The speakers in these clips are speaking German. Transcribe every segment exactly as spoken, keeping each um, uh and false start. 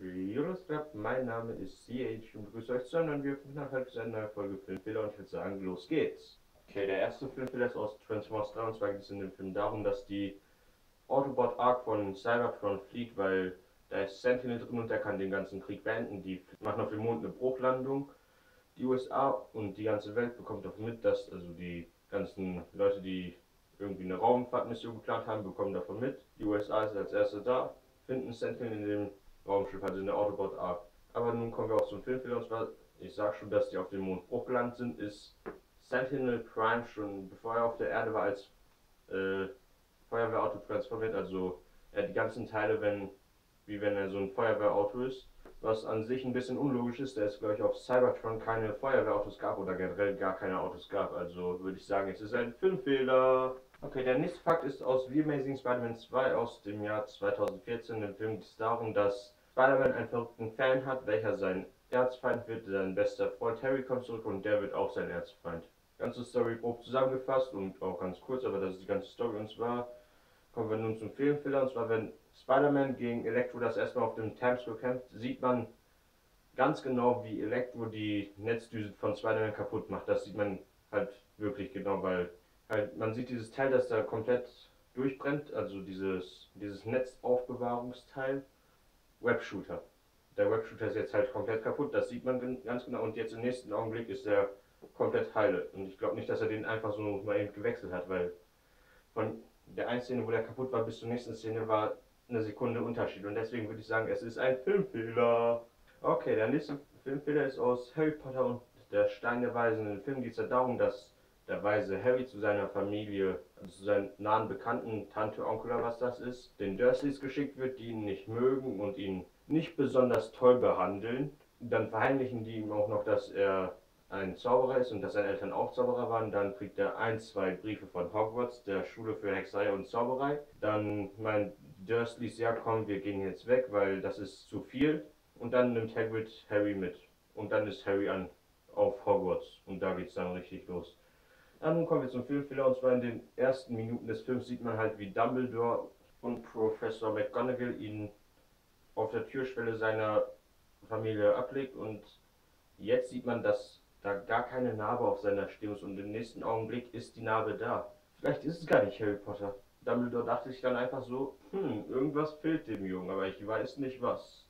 Jurisrap, mein Name ist C H und begrüße euch zu einer neuen Videokommentar zu einer neuen Folge Filmfehler und ich würde sagen, los geht's. Okay, der erste Filmfehler ist aus Transformers drei und zwar geht es in dem Film darum, dass die Autobot Arc von Cybertron fliegt, weil da ist Sentinel drin und der kann den ganzen Krieg beenden. Die machen auf dem Mond eine Bruchlandung. Die U S A und die ganze Welt bekommt auch mit, dass also die ganzen Leute, die irgendwie eine Raumfahrtmission geplant haben, bekommen davon mit. Die U S A ist als erste da, finden Sentinel in dem Raumschiff, also in der Autobot Arc. Aber nun kommen wir auch zum Filmfehler und zwar, ich sag schon, dass die auf dem Mond Bruchland sind, ist Sentinel Prime schon, bevor er auf der Erde war, als äh, Feuerwehrauto transformiert, also er hat die ganzen Teile, wenn, wie wenn er so ein Feuerwehrauto ist, was an sich ein bisschen unlogisch ist, da es glaube ich auf Cybertron keine Feuerwehrautos gab oder generell gar keine Autos gab, also würde ich sagen, es ist ein Filmfehler. Okay, der nächste Fakt ist aus The Amazing Spider-Man zwei aus dem Jahr zweitausendvierzehn. Im Film geht es darum, dass Spider-Man einen verrückten Fan hat, welcher sein Erzfeind wird. Sein bester Freund Harry kommt zurück und der wird auch sein Erzfeind. Ganze Story grob zusammengefasst und auch ganz kurz, aber das ist die ganze Story. Und zwar kommen wir nun zum Filmfehler. Und zwar, wenn Spider-Man gegen Electro das erstmal auf dem Times Square kämpft, sieht man ganz genau, wie Electro die Netzdüse von Spider-Man kaputt macht. Das sieht man halt wirklich genau, weil halt man sieht dieses Teil, das da komplett durchbrennt, also dieses, dieses Netzaufbewahrungsteil, Webshooter. Der Webshooter ist jetzt halt komplett kaputt, das sieht man ganz genau und jetzt im nächsten Augenblick ist er komplett heile. Und ich glaube nicht, dass er den einfach so mal eben gewechselt hat, weil von der einen Szene, wo der kaputt war, bis zur nächsten Szene war eine Sekunde Unterschied. Und deswegen würde ich sagen, es ist ein Filmfehler. Okay, der nächste Filmfehler ist aus Harry Potter und der Stein der Weisen. Im Film geht es ja darum, dass der weise Harry zu seiner Familie, also zu seinen nahen Bekannten, Tante, Onkel oder was das ist, den Dursleys geschickt wird, die ihn nicht mögen und ihn nicht besonders toll behandeln. Dann verheimlichen die ihm auch noch, dass er ein Zauberer ist und dass seine Eltern auch Zauberer waren. Dann kriegt er ein, zwei Briefe von Hogwarts, der Schule für Hexerei und Zauberei. Dann meint Dursleys, ja komm, wir gehen jetzt weg, weil das ist zu viel. Und dann nimmt Hagrid Harry mit. Und dann ist Harry an, auf Hogwarts und da geht's dann richtig los. Dann nun kommen wir zum Filmfehler und zwar in den ersten Minuten des Films sieht man halt, wie Dumbledore und Professor McGonagall ihn auf der Türschwelle seiner Familie ablegt und jetzt sieht man, dass da gar keine Narbe auf seiner Stirn ist und im nächsten Augenblick ist die Narbe da. Vielleicht ist es gar nicht Harry Potter. Dumbledore dachte sich dann einfach so, hm, irgendwas fehlt dem Jungen, aber ich weiß nicht was.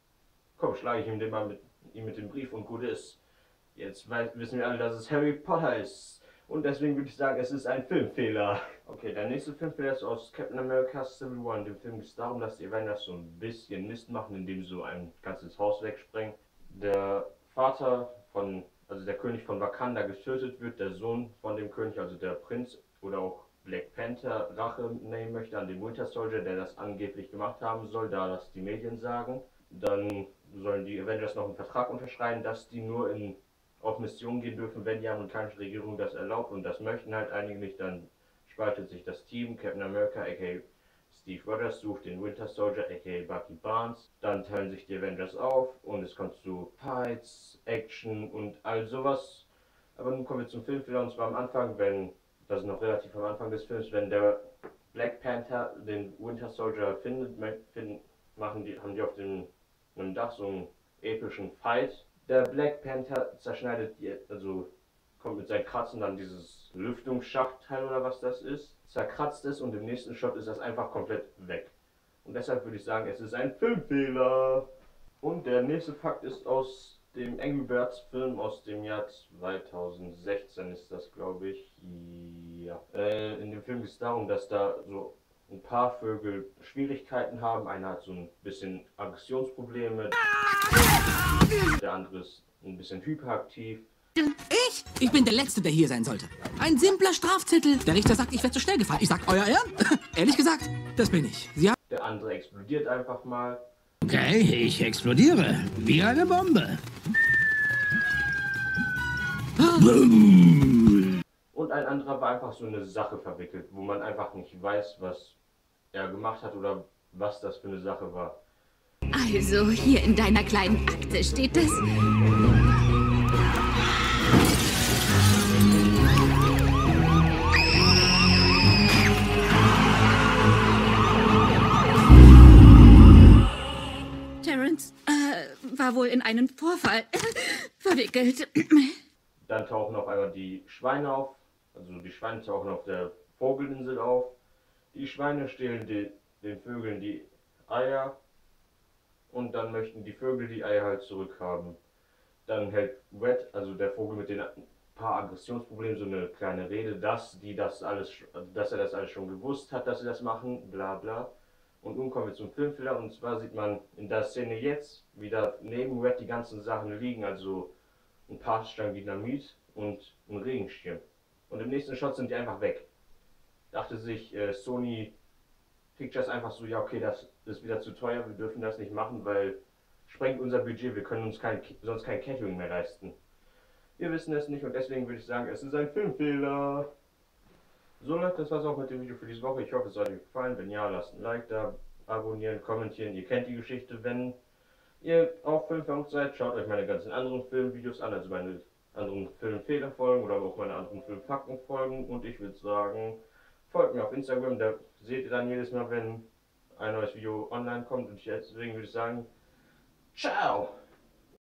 Komm, schlage ich ihm den mal mit, ihm mit dem Brief und gut ist. Jetzt weiß, wissen wir alle, dass es Harry Potter ist. Und deswegen würde ich sagen, es ist ein Filmfehler. Okay, der nächste Filmfehler ist aus Captain America Civil War. In dem Film geht es darum, dass die Avengers so ein bisschen Mist machen, indem sie so ein ganzes Haus wegsprengen. Der Vater von, also der König von Wakanda getötet wird, der Sohn von dem König, also der Prinz oder auch Black Panther, Rache nehmen möchte an den Winter Soldier, der das angeblich gemacht haben soll, da das die Medien sagen. Dann sollen die Avengers noch einen Vertrag unterschreiben, dass die nur in auf Mission gehen dürfen, wenn die amerikanische Regierung das erlaubt und das möchten halt einige nicht, dann spaltet sich das Team. Captain America aka Steve Rogers sucht den Winter Soldier aka Bucky Barnes, dann teilen sich die Avengers auf und es kommt zu Fights, Action und all sowas. Aber nun kommen wir zum Filmfehler und zwar am Anfang, wenn, das ist noch relativ am Anfang des Films, wenn der Black Panther den Winter Soldier findet, finden, machen die, haben die auf dem einem Dach so einen epischen Fight. Der Black Panther zerschneidet die, also kommt mit seinen Kratzen dann dieses Lüftungsschachtteil oder was das ist, zerkratzt es und im nächsten Shot ist das einfach komplett weg. Und deshalb würde ich sagen, es ist ein Filmfehler. Und der nächste Fakt ist aus dem Angry Birds Film aus dem Jahr zweitausendsechzehn ist das, glaube ich. Ja. Äh, in dem Film geht es darum, dass da so ein paar Vögel Schwierigkeiten haben. Einer hat so ein bisschen Aggressionsprobleme. Der andere ist ein bisschen hyperaktiv. Ich? Ich bin der Letzte, der hier sein sollte. Ein simpler Strafzettel. Der Richter sagt, ich werde zu schnell gefahren. Ich sag, euer Ehren? Ehrlich gesagt, das bin ich. Sie haben... Der andere explodiert einfach mal. Okay, ich explodiere. Wie eine Bombe. Und ein anderer war einfach so eine Sache verwickelt, wo man einfach nicht weiß, was er gemacht hat oder was das für eine Sache war. Also, hier in deiner kleinen Akte steht es. Terrence äh, war wohl in einen Vorfall verwickelt. Dann tauchen auf einmal die Schweine auf. Also die Schweine tauchen auf der Vogelinsel auf. Die Schweine stehlen die, den Vögeln die Eier. Und dann möchten die Vögel die Eier halt zurückhaben. Dann hält Red, also der Vogel mit den paar Aggressionsproblemen, so eine kleine Rede, dass, die das alles, dass er das alles schon gewusst hat, dass sie das machen, bla bla. Und nun kommen wir zum Filmfehler, und zwar sieht man in der Szene jetzt, wie da neben Red die ganzen Sachen liegen, also ein paar Stangen Dynamit und ein Regenschirm. Und im nächsten Shot sind die einfach weg. Dachte sich äh, Sony Pictures einfach so, ja okay, das ist wieder zu teuer, wir dürfen das nicht machen, weil sprengt unser Budget, wir können uns kein, sonst kein Catering mehr leisten. Wir wissen es nicht und deswegen würde ich sagen, es ist ein Filmfehler. So Leute, das war's auch mit dem Video für diese Woche. Ich hoffe, es hat euch gefallen. Wenn ja, lasst ein Like da, abonnieren, kommentieren. Ihr kennt die Geschichte. Wenn ihr auch filmverrückt seid, schaut euch meine ganzen anderen Filmvideos an, also meine anderen Filmfehlerfolgen oder auch meine anderen Filmfaktenfolgen. Und ich würde sagen, folgt mir auf Instagram, da seht ihr dann jedes Mal, wenn ein neues Video online kommt. Und deswegen würde ich sagen, ciao!